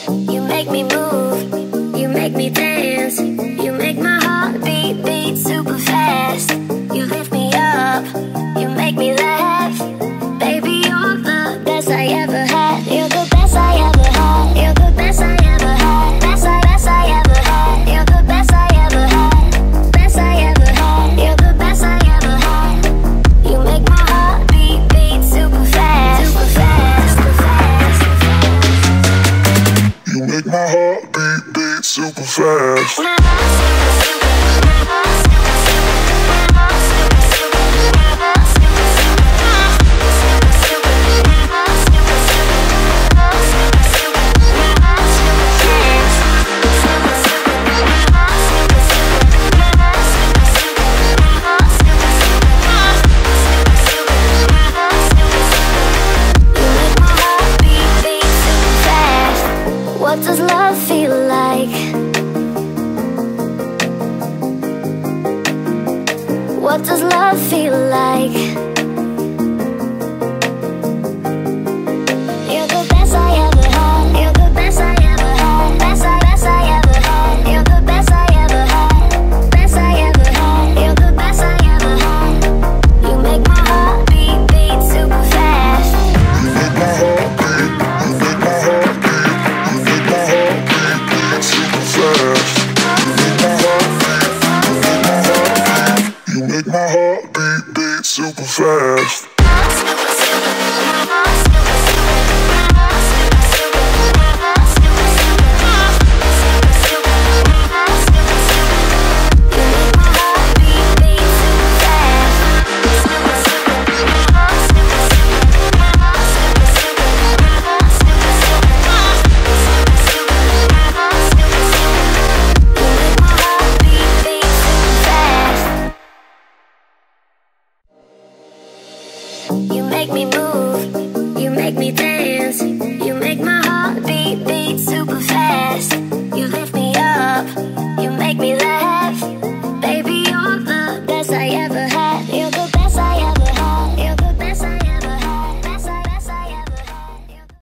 You make me move, you make me dance. You make my heart beat super fast. You lift me up, you make me laugh. Baby, you're the best I ever had. You're the best I ever had. You're the best I ever had. Best I ever had. You're the best I ever had. Best I ever had. You're the best I ever had. You make my heart beat super fast. Super fast, super fast. You make my heart beat super fast. What does love feel like? What does love feel